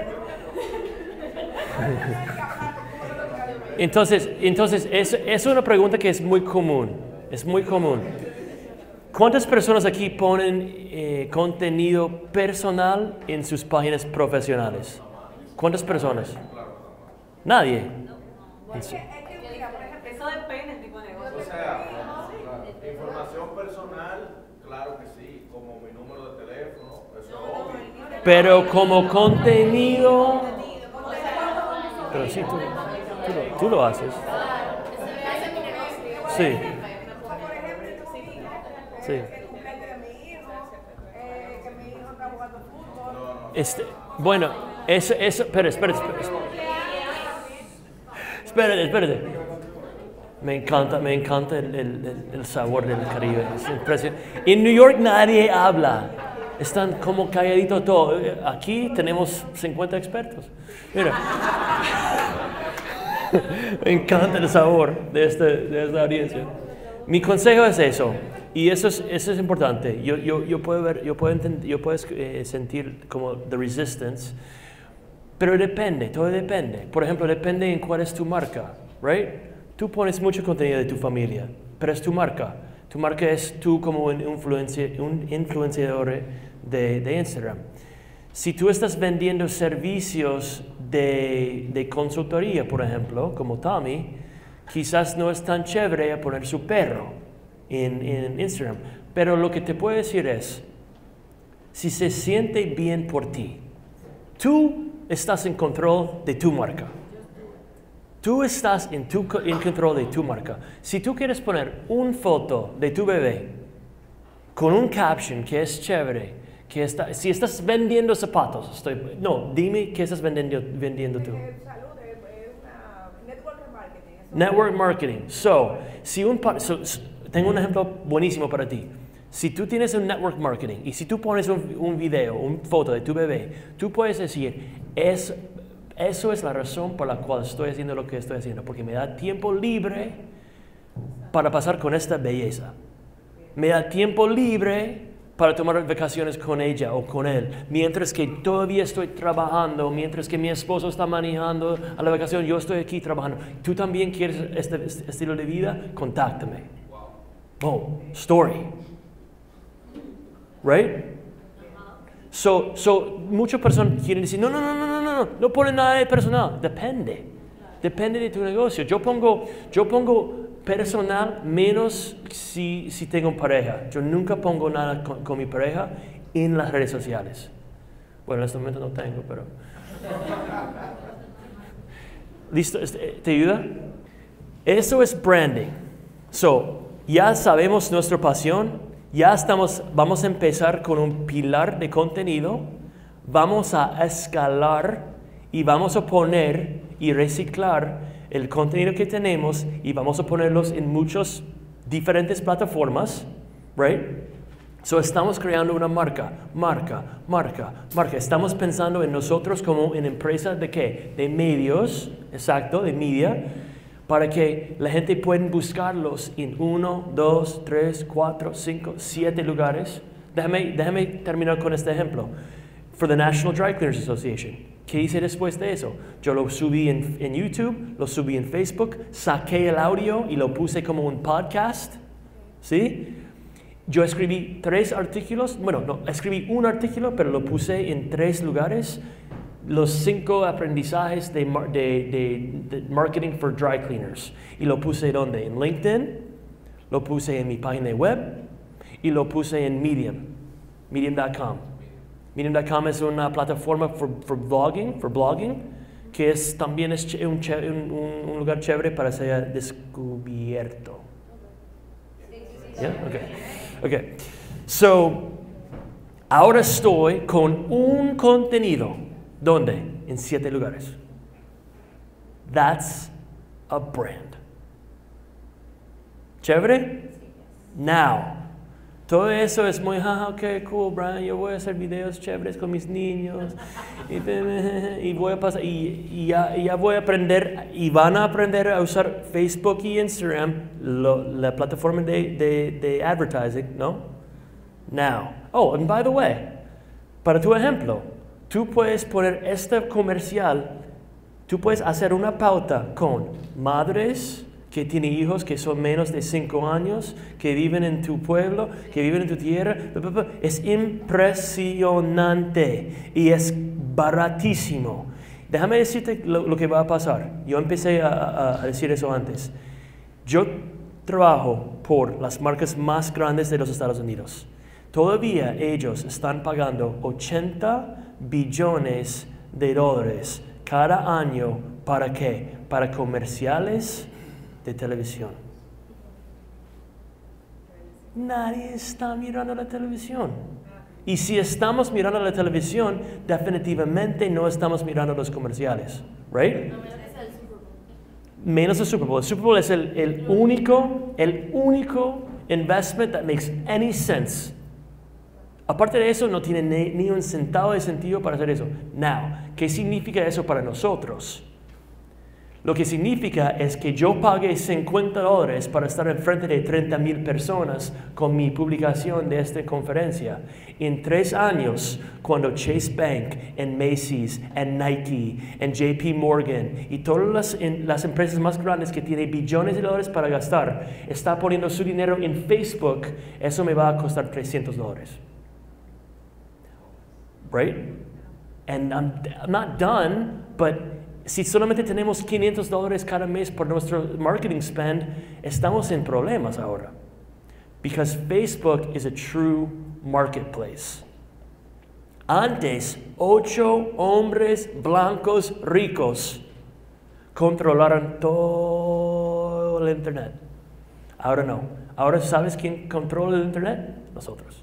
Entonces, entonces es, es una pregunta que es muy común, es muy común. ¿Cuántas personas aquí ponen eh, contenido personal en sus páginas profesionales? ¿Cuántas personas? Nadie. Es que, es que, mira, por ejemplo, Eso depende del tipo de negocio. O sea, información personal, claro que sí, como mi número de teléfono, eso es obvio. Pero como contenido... Pero sí, tú, tú, lo, tú lo haces. Sí. por ejemplo, tu hijo, Sí. eh, el cumpleaños de mi hijo, eh, que mi hijo está jugando fútbol. Este, bueno, eso, eso, pero espérate, espérate. Espérate, espérate. Me encanta, me encanta el, el, el- el sabor del Caribe. Es impresionante. En New York nadie habla. Están como calladitos todos. Aquí tenemos cincuenta expertos. Mira. Me encanta el sabor de, este, de esta audiencia. Mi consejo es eso. Y eso es, eso es importante. Yo, yo, yo puedo ver, yo puedo, entender, yo puedo eh, sentir como the resistance. Pero depende, todo depende. Por ejemplo, depende en cuál es tu marca, right? Tú pones mucho contenido de tu familia, pero es tu marca. Tu marca es tú como un, influenci- un influenciador de, de Instagram. Si tú estás vendiendo servicios de, de consultoría, por ejemplo, como Tommy, quizás no es tan chévere a poner su perro en, en Instagram. Pero lo que te puedo decir es, si se siente bien por ti, tú estás en control de tu marca. Tú estás en, tu, en control de tu marca. Si tú quieres poner una foto de tu bebé con un caption que es chévere, que está, si estás vendiendo zapatos, estoy, no, dime qué estás vendiendo, vendiendo tú. Eh, salud, es es una network marketing. eso. Network marketing. So, si un, pa- so, s- tengo un ejemplo buenísimo para ti. Si tú tienes un network marketing y si tú pones un, un video, una foto de tu bebé, tú puedes decir, es, eso es la razón por la cual estoy haciendo lo que estoy haciendo, porque me da tiempo libre para pasar con esta belleza. Me da tiempo libre para tomar vacaciones con ella o con él, mientras que todavía estoy trabajando, mientras que mi esposo está manejando a la vacación, yo estoy aquí trabajando. ¿Tú también quieres este, este estilo de vida? Contáctame. Boom, story. Right? So, so muchas personas quieren decir, no, no, no, no, no, no, no, no pone nada de personal. Depende. Depende de tu negocio. Yo pongo, yo pongo personal menos si, si tengo pareja. Yo nunca pongo nada con, con mi pareja en las redes sociales. Bueno, en este momento no tengo, pero... ¿Listo? Este, ¿te ayuda? Eso es branding. So, ya sabemos nuestra pasión, ya estamos, vamos a empezar con un pilar de contenido, vamos a escalar y vamos a poner y reciclar el contenido que tenemos y vamos a ponerlos en muchas diferentes plataformas, right? So estamos creando una marca, marca, marca, marca. Estamos pensando en nosotros como en empresas de qué? De medios, exacto, de media, para que la gente pueda buscarlos en uno, dos, tres, cuatro, cinco, siete lugares. Déjame, déjame terminar con este ejemplo. For the National Dry Cleaners Association. ¿Qué hice después de eso? Yo lo subí en, en YouTube, lo subí en Facebook, saqué el audio y lo puse como un podcast. ¿Sí? Yo escribí tres artículos, bueno, no, escribí un artículo, pero lo puse en tres lugares. Los cinco aprendizajes de, mar- de, de, de marketing for dry cleaners. Y lo puse ¿dónde? En LinkedIn, lo puse en mi página web y lo puse en Medium, medium punto com. medium punto com es una plataforma for, for blogging, for blogging, que es, también es ch- un, ch- un, un- un lugar chévere para ser descubierto. Yeah? Okay. Okay. So, ahora estoy con un contenido. ¿Dónde? En siete lugares. That's a brand. ¿Chévere? Now, Todo eso es muy, ah, ok, cool, Brian, yo voy a hacer videos chéveres con mis niños y, y voy a pasar, y, y, ya, y ya voy a aprender, y van a aprender a usar Facebook y Instagram, lo, la plataforma de, de, de advertising, ¿no? Now, oh, and by the way, para tu ejemplo, tú puedes poner este comercial, tú puedes hacer una pauta con madres que tienen hijos que son menos de cinco años, que viven en tu pueblo, que viven en tu tierra. Es impresionante y es baratísimo. Déjame decirte lo, lo que va a pasar. Yo empecé a, a decir eso antes. Yo trabajo por las marcas más grandes de los Estados Unidos. Todavía ellos están pagando ochenta billones de dólares cada año. ¿Para qué? Para comerciales de televisión. Nadie está mirando la televisión. Y si estamos mirando la televisión, definitivamente no estamos mirando los comerciales. Right? Menos el Super Bowl. El Super Bowl es el, el único, el único investment that makes any sense. Aparte de eso, no tiene ni, ni un centavo de sentido para hacer eso. Now, ¿qué significa eso para nosotros? Lo que significa es que yo pagué cincuenta dólares para estar enfrente de treinta mil personas con mi publicación de esta conferencia. En tres años, cuando Chase Bank, en Macy's, en Nike, en J P Morgan y todas las, en, las empresas más grandes que tienen billones de dólares para gastar, está poniendo su dinero en Facebook, eso me va a costar trescientos dólares. Right? And I'm, I'm not done, but si solamente tenemos quinientos dólares cada mes por nuestro marketing spend, estamos en problemas ahora. Because Facebook is a true marketplace. Antes, ocho hombres blancos ricos controlaron todo el Internet. Ahora no. Ahora, ¿sabes quién controla el Internet? Nosotros.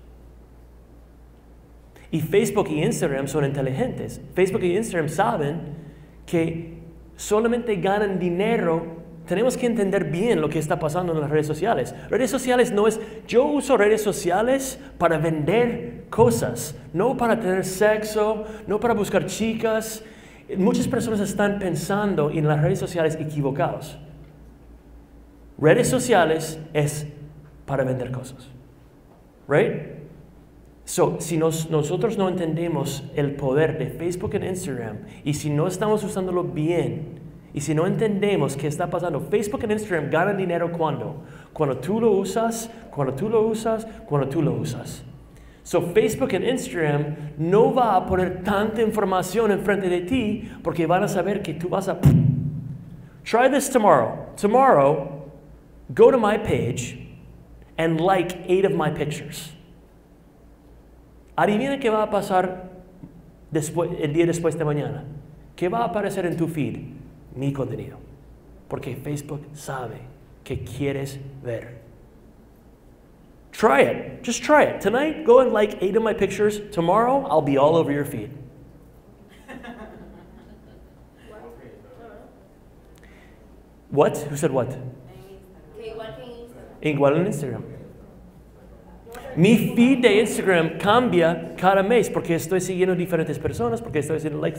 Y Facebook y Instagram son inteligentes. Facebook y Instagram saben que solamente ganan dinero. Tenemos que entender bien lo que está pasando en las redes sociales. Redes sociales no es, yo uso redes sociales para vender cosas, no para tener sexo, no para buscar chicas. Muchas personas están pensando en las redes sociales equivocados. Redes sociales es para vender cosas. Right? So, si nos, nosotros no entendemos el poder de Facebook e Instagram, y si no estamos usándolo bien, y si no entendemos qué está pasando, Facebook e Instagram ganan dinero cuando, cuando tú lo usas, cuando tú lo usas, cuando tú lo usas. So, Facebook e Instagram no va a poner tanta información enfrente de ti, porque van a saber que tú vas a... Try this tomorrow. Tomorrow, go to my page and like eight of my pictures. Adivina qué va a pasar después, el día después de mañana. ¿Qué va a aparecer en tu feed? Mi contenido. Porque Facebook sabe que quieres ver. Try it. Just try it. Tonight, go and like eight of my pictures. Tomorrow, I'll be all over your feed. What? Who said what? Igual que en Instagram. Igual en Instagram. Mi feed de Instagram cambia cada mes porque estoy siguiendo diferentes personas, porque estoy haciendo likes.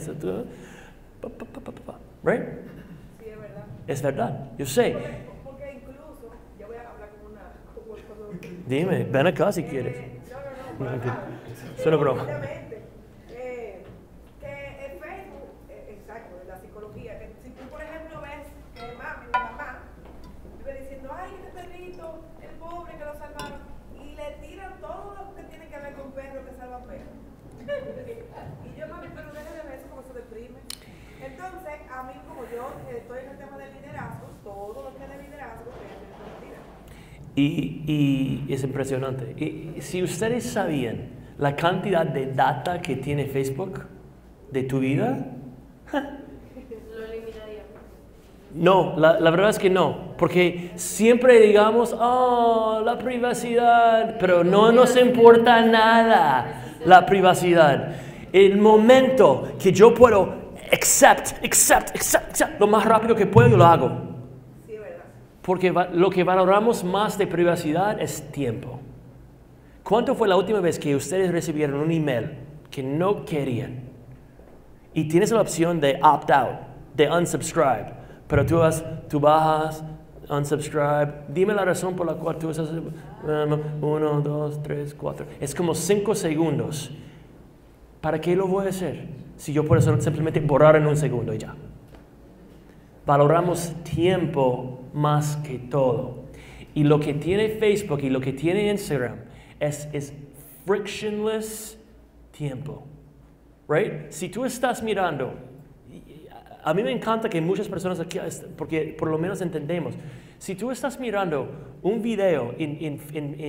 Right? Sí, es verdad. Es verdad, yo sé. Porque, porque incluso, yo voy a hablar con una... Con, con, Dime, ven acá si eh, quieres. No, no, no, para nada. Es una broma. Obviamente, eh, que en Facebook, eh, exacto, de la psicología, que si tú, por ejemplo, ves que mami, mi mamá, vive diciendo, ay, este perrito, el pobre que lo salvaron, y le tiran todo lo que tiene que ver con perros que salvan perros. Y yo, mami, pero deja de ver eso como se deprime. Entonces, a mí, como yo eh, estoy en el tema del liderazgo, todo lo que es de liderazgo, voy a hacer mentira. Y, y es impresionante. Y, si ustedes sabían la cantidad de data que tiene Facebook de tu vida, Lo eliminaría. no, la, la verdad es que no, porque siempre digamos, oh, la privacidad, pero no nos importa nada la privacidad. El momento que yo puedo accept, accept, accept, accept, lo más rápido que puedo, yo lo hago. Sí, ¿verdad? Porque va, lo que valoramos más de privacidad es tiempo. ¿Cuánto fue la última vez que ustedes recibieron un email que no querían? Y tienes la opción de opt out, de unsubscribe, pero tú, vas, tú bajas, unsubscribe, dime la razón por la cual tú estás, um, uno, dos, tres, cuatro, es como cinco segundos. ¿Para qué lo voy a hacer? Si yo puedo simplemente borrar en un segundo y ya. Valoramos tiempo más que todo. Y lo que tiene Facebook y lo que tiene Instagram es, es frictionless tiempo. Right? Si tú estás mirando, a mí me encanta que muchas personas aquí, porque por lo menos entendemos, si tú estás mirando un video en, en, en,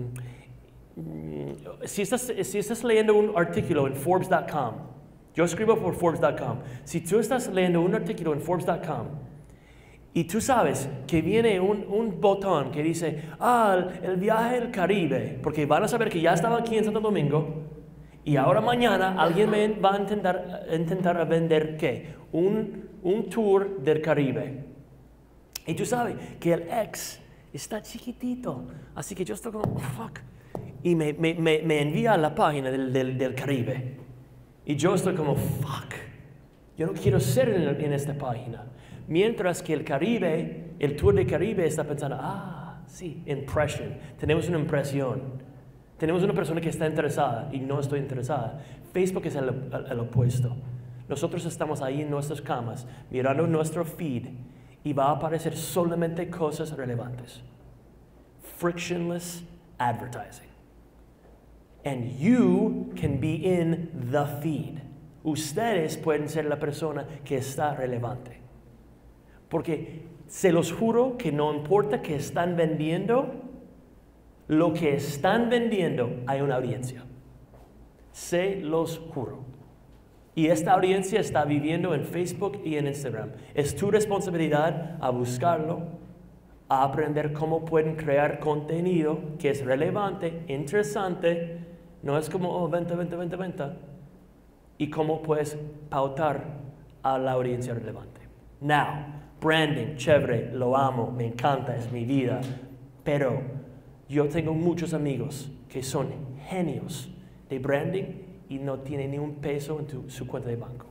en si, estás, si estás leyendo un artículo en Forbes punto com, yo escribo por Forbes punto com, si tú estás leyendo un artículo en Forbes punto com y tú sabes que viene un, un botón que dice, ah, el, el viaje al Caribe, porque van a saber que ya estaba aquí en Santo Domingo, y ahora mañana alguien me va a intentar, intentar vender, ¿qué? Un, un tour del Caribe. Y tú sabes que el ex está chiquitito, así que yo estoy como, oh, fuck. Y me, me, me, me envía a la página del, del, del Caribe. Y yo estoy como, fuck. Yo no quiero ser en, en esta página. Mientras que el Caribe, el tour del Caribe está pensando, ah, sí, impression. Tenemos una impresión. Tenemos una persona que está interesada y no estoy interesada. Facebook es el, el, el opuesto. Nosotros estamos ahí en nuestras camas, mirando nuestro feed y va a aparecer solamente cosas relevantes. Frictionless advertising. And you can be in the feed. Ustedes pueden ser la persona que está relevante. Porque se los juro que no importa que están vendiendo, lo que están vendiendo hay una audiencia. Se los juro. Y esta audiencia está viviendo en Facebook y en Instagram. Es tu responsabilidad a buscarlo, a aprender cómo pueden crear contenido que es relevante, interesante. No es como, oh, venta, venta, venta, venta. Y cómo puedes pautar a la audiencia relevante. Now, branding, chévere, lo amo, me encanta, es mi vida. Pero yo tengo muchos amigos que son genios de branding y no tienen ni un peso en tu, su cuenta de banco.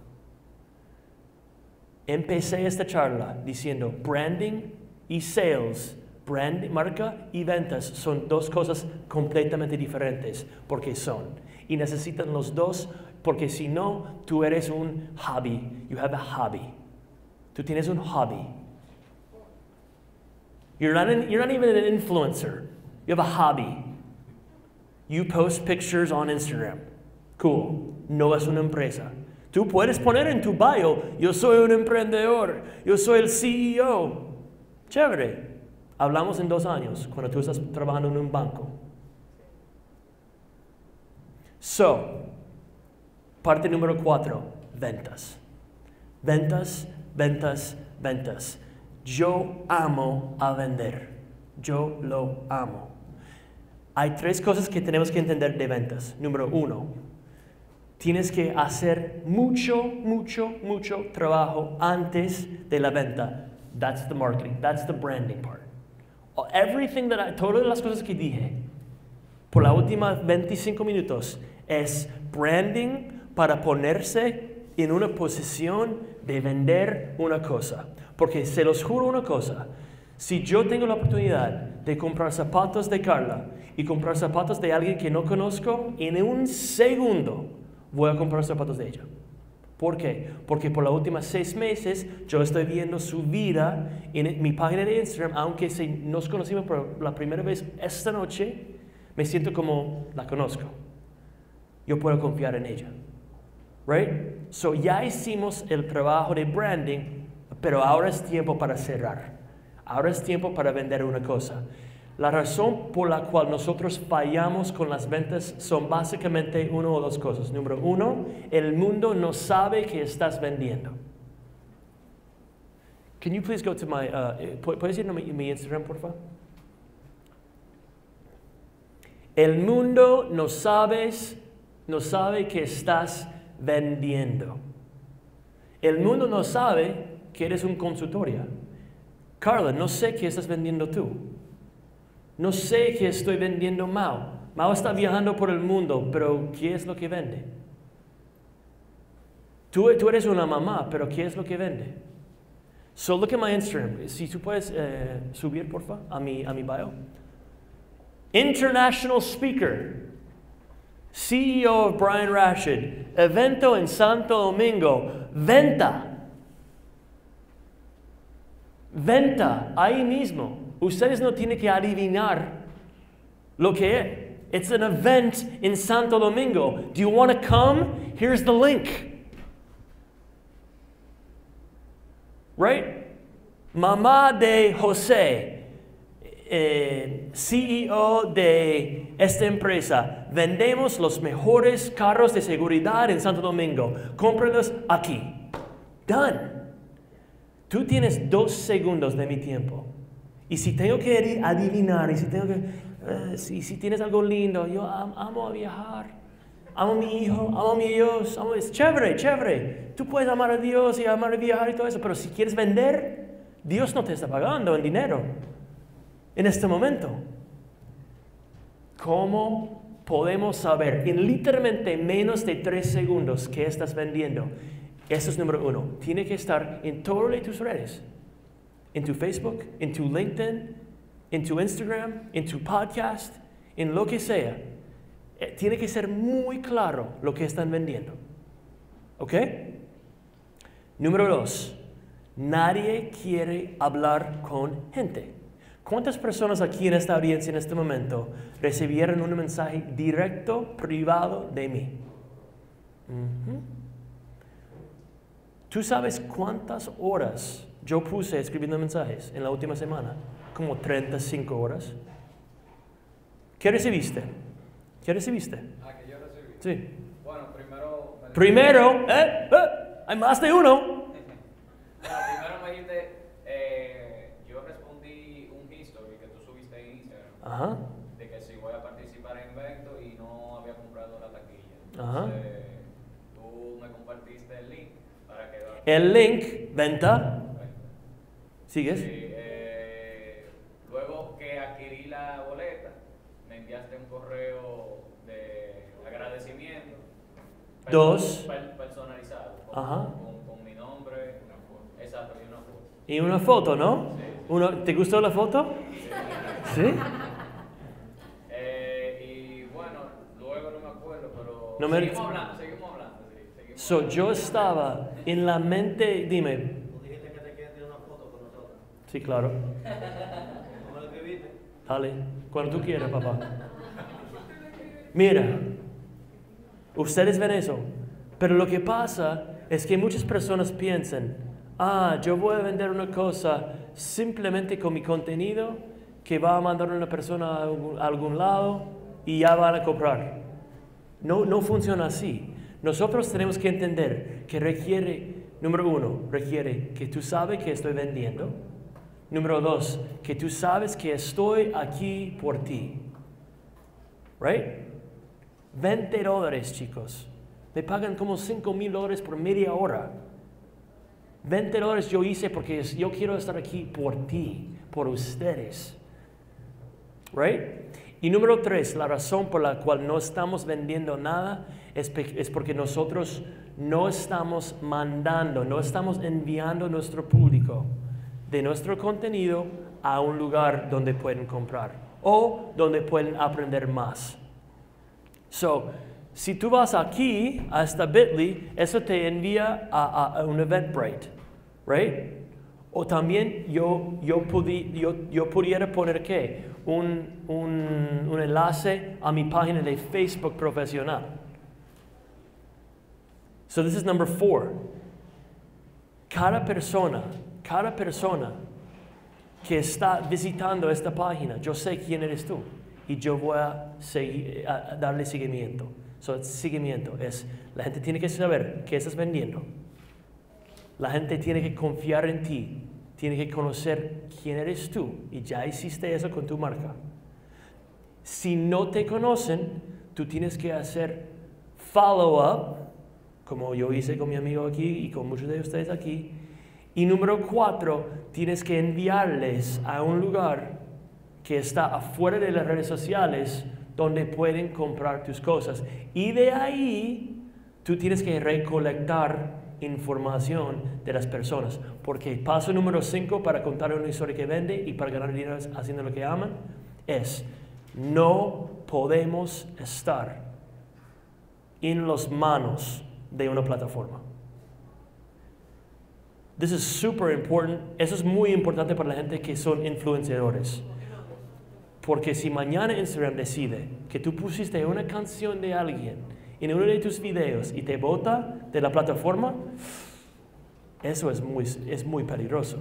Empecé esta charla diciendo branding y sales, brand, marca y ventas son dos cosas completamente diferentes porque son. Y necesitan los dos porque si no, tú eres un hobby. You have a hobby. Tú tienes un hobby. You're not, an, you're not even an influencer. You have a hobby. You post pictures on Instagram. Cool. No es una empresa. Tú puedes poner en tu bio, yo soy un emprendedor, yo soy el C E O. Chévere. Hablamos en dos años, cuando tú estás trabajando en un banco. So, parte número cuatro, ventas. Ventas, ventas, ventas. Yo amo a vender. Yo lo amo. Hay tres cosas que tenemos que entender de ventas. Número uno, tienes que hacer mucho, mucho, mucho trabajo antes de la venta. That's the marketing. That's the branding part. Everything that I, todas las cosas que dije por la última veinticinco minutos es branding para ponerse en una posición de vender una cosa. Porque se los juro una cosa, si yo tengo la oportunidad de comprar zapatos de Carla y comprar zapatos de alguien que no conozco, en un segundo voy a comprar zapatos de ella. ¿Por qué? Porque por los últimos seis meses yo estoy viendo su vida en mi página de Instagram, aunque si nos conocimos por la primera vez esta noche, me siento como la conozco. Yo puedo confiar en ella. Right? So ya hicimos el trabajo de branding, pero ahora es tiempo para cerrar. Ahora es tiempo para vender una cosa. La razón por la cual nosotros fallamos con las ventas son básicamente una o dos cosas. Número uno, el mundo no sabe que estás vendiendo. Can you please go to my, uh, ¿puedes ir a mi, mi Instagram, por favor? El mundo no sabes, no sabe que estás vendiendo. El mundo no sabe que eres un consultoría. Carla, no sé qué estás vendiendo tú. No sé qué estoy vendiendo mal. Mao está viajando por el mundo, pero ¿qué es lo que vende? Tú, tú eres una mamá, pero ¿qué es lo que vende? So look at my Instagram. Si tú puedes eh, subir, porfa, a mi, a mi bio. International speaker, C E O of Brian Rashid, evento en Santo Domingo, venta. Venta, ahí mismo. Ustedes no tienen que adivinar lo que es. It's an event in Santo Domingo. Do you want to come? Here's the link. Right? Mamá de José, eh, C E O de esta empresa. Vendemos los mejores carros de seguridad en Santo Domingo. Cómpralos aquí. Done. Tú tienes dos segundos de mi tiempo. Y si tengo que adivinar, y si tengo que, uh, si, si tienes algo lindo, yo am, amo a viajar, amo a mi hijo, amo a mi Dios, amo, es chévere, chévere. Tú puedes amar a Dios y amar a viajar y todo eso, pero si quieres vender, Dios no te está pagando en dinero en este momento. ¿Cómo podemos saber en literalmente menos de tres segundos qué estás vendiendo? Eso es número uno. Tiene que estar en todas tus redes. En tu Facebook, en tu LinkedIn, en tu Instagram, en tu podcast, en lo que sea. Eh, tiene que ser muy claro lo que están vendiendo. ¿Ok? Número dos. Nadie quiere hablar con gente. ¿Cuántas personas aquí en esta audiencia en este momento recibieron un mensaje directo, privado de mí? Uh-huh. ¿Tú sabes cuántas horas yo puse escribiendo mensajes en la última semana? Como treinta y cinco horas. ¿Qué recibiste? ¿Qué recibiste? Ah, que yo recibí. Sí. Bueno, primero... me Primero, ¿eh? ¿eh? Hay más de uno. Bueno, primero me dijiste, eh, yo respondí un history que tú subiste en Instagram. Ajá. De que si voy a participar en eventos y no había comprado la taquilla. Ajá. Entonces, tú me compartiste el link para que... El link, venta. ¿Sigues? Sí, eh, luego que adquirí la boleta, me enviaste un correo de agradecimiento. perso- Dos. per- personalizado. Con, Ajá. con, con mi nombre, una foto. Exacto, y una foto. Y una foto, ¿no? Sí. Uno, ¿te gustó la foto? ¿Sí? Eh, y bueno, luego no me acuerdo, pero No me- seguimos hablando, seguimos hablando. Sí, seguimos So, hablando. yo estaba en la mente, dime. Tú dijiste que te quieres tirar una foto con nosotros. Sí, claro. ¿Cómo lo escribiste? Dale, cuando tú quieras, papá. Mira, ustedes ven eso, pero lo que pasa es que muchas personas piensan, ah, yo voy a vender una cosa simplemente con mi contenido que va a mandar una persona a algún, a algún lado y ya van a comprar. No, no funciona así. Nosotros tenemos que entender que requiere, número uno, requiere que tú sabes que estoy vendiendo. Número dos, que tú sabes que estoy aquí por ti. Right? veinte dólares, chicos. Me pagan como cinco mil dólares por media hora. veinte dólares yo hice porque yo quiero estar aquí por ti, por ustedes. Right? Y número tres, la razón por la cual no estamos vendiendo nada es, pe- es porque nosotros no estamos mandando, no estamos enviando nuestro público de nuestro contenido a un lugar donde pueden comprar o donde pueden aprender más. So, si tú vas aquí a esta Bitly, eso te envía a, a, a un Eventbrite, right? O también yo, yo, pudi, yo, yo pudiera poner ¿qué? Un, un, un enlace a mi página de Facebook profesional. So this is number four. Cada persona, cada persona que está visitando esta página, yo sé quién eres tú y yo voy a, seguir, a, a darle seguimiento. So, seguimiento es, la gente tiene que saber qué estás vendiendo. La gente tiene que confiar en ti, tiene que conocer quién eres tú y ya hiciste eso con tu marca. Si no te conocen, tú tienes que hacer follow-up, como yo hice con mi amigo aquí y con muchos de ustedes aquí. Y número cuatro, tienes que enviarles a un lugar que está afuera de las redes sociales donde pueden comprar tus cosas. Y de ahí tú tienes que recolectar información de las personas. Porque paso número cinco para contar una historia que vende y para ganar dinero haciendo lo que aman es: no podemos estar en las manos de una plataforma. This is super important. Eso es muy importante para la gente que son influenciadores. Porque si mañana Instagram decide que tú pusiste una canción de alguien en uno de tus videos y te bota de la plataforma, eso es muy, es muy peligroso.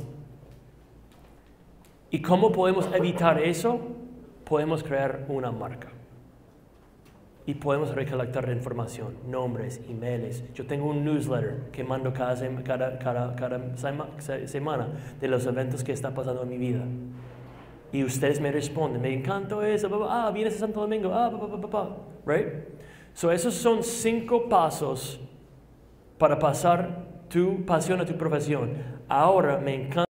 ¿Y cómo podemos evitar eso? Podemos crear una marca. Y podemos recolectar información, nombres, emails. Yo tengo un newsletter que mando cada, sema, cada, cada, cada sema, semana de los eventos que están pasando en mi vida. Y ustedes me responden, me encantó eso, ah, vienes a Santo Domingo, ah, pa, pa, pa, pa, right? So esos son cinco pasos para pasar tu pasión a tu profesión. Ahora me encanta